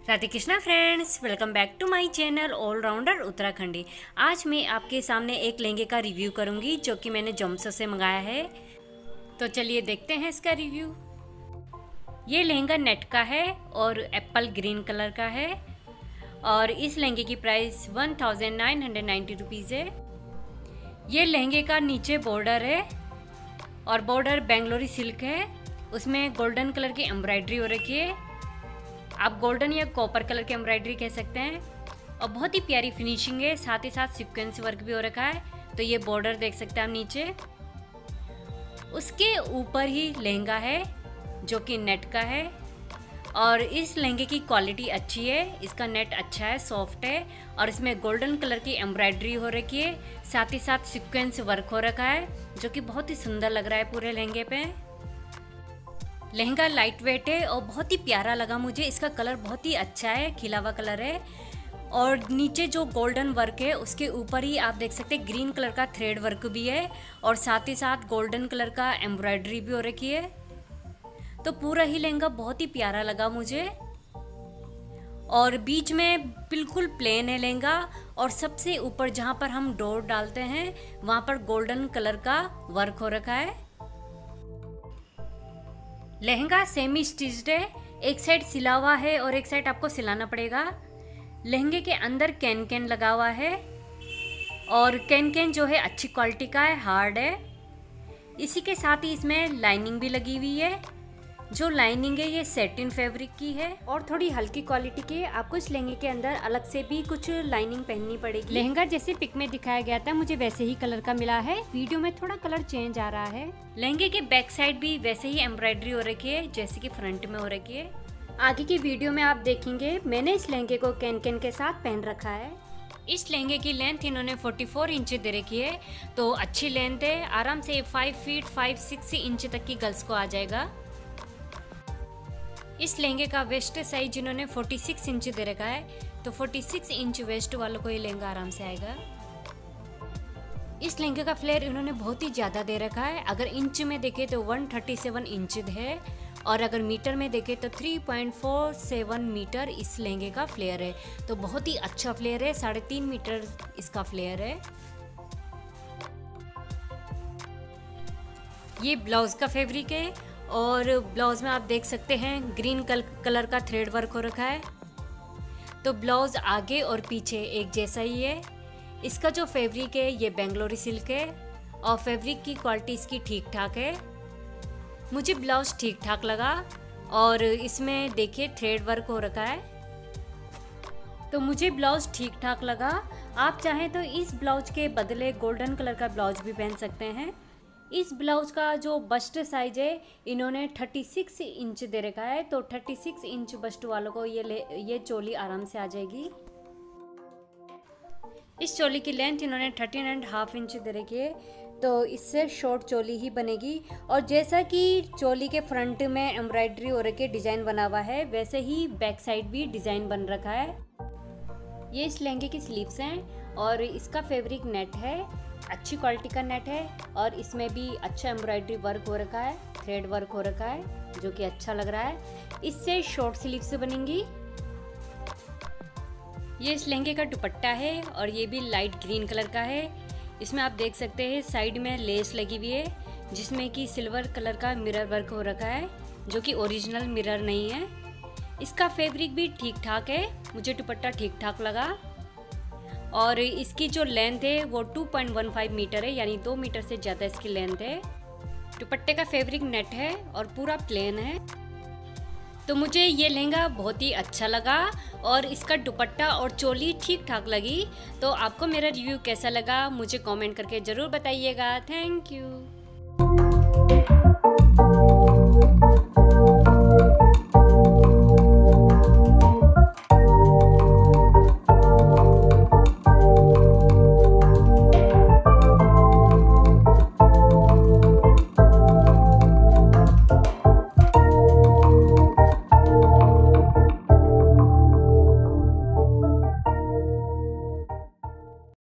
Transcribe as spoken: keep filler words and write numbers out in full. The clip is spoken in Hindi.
Radhe Krishna friends, welcome back to my channel all rounder Uttarakhandi. आज मैं आपके सामने एक लहंगे का रिव्यू करूंगी जो कि मैंने जोमसो से मंगाया है। तो चलिए देखते हैं इसका रिव्यू। ये लहंगा नेट का है और एप्पल ग्रीन कलर का है और इस लहंगे की price one thousand nine hundred ninety rupees है। ये लहंगे का नीचे बॉर्डर है और बॉर्डर बेंगलोरी सिल्क है, उसमें गोल्डन कलर की एम्ब्रॉयडरी हो रखी है। आप गोल्डन या कॉपर कलर की एम्ब्रॉयडरी कह सकते हैं और बहुत ही प्यारी फिनिशिंग है, साथ ही साथ सीक्वेंस वर्क भी हो रखा है। तो ये बॉर्डर देख सकते हैं आप नीचे। उसके ऊपर ही लहंगा है जो कि नेट का है और इस लहंगे की क्वालिटी अच्छी है, इसका नेट अच्छा है, सॉफ्ट है और इसमें गोल्डन कलर की एम्ब्रॉयडरी हो रखी है, साथ ही साथ सीक्वेंस वर्क हो रखा है जो कि बहुत ही सुंदर लग रहा है पूरे लहंगे पे। लहंगा लाइट वेट है और बहुत ही प्यारा लगा मुझे। इसका कलर बहुत ही अच्छा है, खिला हुआ कलर है और नीचे जो गोल्डन वर्क है उसके ऊपर ही आप देख सकते हैं ग्रीन कलर का थ्रेड वर्क भी है और साथ ही साथ गोल्डन कलर का एम्ब्रॉयडरी भी हो रखी है। तो पूरा ही लहंगा बहुत ही प्यारा लगा मुझे और बीच में बिल्कुल प्लेन है लहंगा और सबसे ऊपर जहाँ पर हम डोर डालते हैं वहाँ पर गोल्डन कलर का वर्क हो रखा है। लहंगा सेमी स्टिच्ड है, एक साइड सिला हुआ है और एक साइड आपको सिलाना पड़ेगा। लहंगे के अंदर कैन कैन लगा हुआ है और कैन कैन जो है अच्छी क्वालिटी का है, हार्ड है। इसी के साथ ही इसमें लाइनिंग भी लगी हुई है। जो लाइनिंग है ये सेटिन फैब्रिक की है और थोड़ी हल्की क्वालिटी की है। आपको इस लहंगे के अंदर अलग से भी कुछ लाइनिंग पहननी पड़ेगी। लहंगा जैसे पिक में दिखाया गया था मुझे वैसे ही कलर का मिला है, वीडियो में थोड़ा कलर चेंज आ रहा है। लहंगे के बैक साइड भी वैसे ही एम्ब्रॉयडरी हो रखी है जैसे कि फ्रंट में हो रखी है। आगे की वीडियो में आप देखेंगे मैंने इस लहंगे को कैन कैन के साथ पहन रखा है। इस लहंगे की लेंथ इन्होंने चौवालीस इंच दे रखी है, तो अच्छी लेंथ है, आराम से five feet five six inch तक की गर्ल्स को आ जाएगा। इस लहंगे का वेस्ट साइज इन्होंने छियालीस इंच दे रखा है, तो छियालीस इंच वेस्ट वालों को ये लहंगा आराम से आएगा। इस लहंगे का फ्लेयर इन्होंने बहुत ही ज़्यादा दे रखा है। अगर इंच में देखें तो एक सौ सैंतीस इंच है और अगर मीटर में देखें तो तीन पॉइंट चार सात मीटर इस लहंगे का फ्लेयर है। तो बहुत ही अच्छा फ्लेयर है, साढ़े तीन मीटर इसका फ्लेयर है। ये ब्लाउज का फैब्रिक है और ब्लाउज में आप देख सकते हैं ग्रीन कलर का थ्रेड वर्क हो रखा है। तो ब्लाउज आगे और पीछे एक जैसा ही है। इसका जो फैब्रिक है ये बेंगलोरी सिल्क है और फैब्रिक की क्वालिटी इसकी ठीक ठाक है। मुझे ब्लाउज ठीक ठाक लगा और इसमें देखिए थ्रेड वर्क हो रखा है, तो मुझे ब्लाउज ठीक ठाक लगा। आप चाहें तो इस ब्लाउज के बदले गोल्डन कलर का ब्लाउज भी पहन सकते हैं। इस ब्लाउज का जो बस्ट साइज है इन्होंने छत्तीस इंच दे रखा है, तो छत्तीस इंच बस्ट वालों को ये ले ये चोली आराम से आ जाएगी। इस चोली की लेंथ इन्होंने थर्टीन एंड हाफ इंच दे रखी है, तो इससे शॉर्ट चोली ही बनेगी। और जैसा कि चोली के फ्रंट में एम्ब्रॉयडरी हो रखी है, डिजाइन बना हुआ है, वैसे ही बैक साइड भी डिजाइन बन रखा है। ये इस लहंगे की स्लीव्स हैं और इसका फैब्रिक नेट है, अच्छी क्वालिटी का नेट है और इसमें भी अच्छा एम्ब्रॉयडरी वर्क हो रखा है, थ्रेड वर्क हो रखा है जो कि अच्छा लग रहा है। इससे शॉर्ट स्लीव से बनेंगी। ये इस लहंगे का दुपट्टा है और ये भी लाइट ग्रीन कलर का है। इसमें आप देख सकते हैं साइड में लेस लगी हुई है जिसमें कि सिल्वर कलर का मिरर वर्क हो रखा है जो कि ओरिजिनल मिरर नहीं है। इसका फैब्रिक भी ठीक ठाक है, मुझे दुपट्टा ठीक ठाक लगा और इसकी जो लेंथ है वो two point one five metre है, यानी दो मीटर से ज़्यादा इसकी लेंथ है। दुपट्टे का फैब्रिक नेट है और पूरा प्लेन है। तो मुझे ये लहंगा बहुत ही अच्छा लगा और इसका दुपट्टा और चोली ठीक ठाक लगी। तो आपको मेरा रिव्यू कैसा लगा मुझे कमेंट करके ज़रूर बताइएगा। Thank you.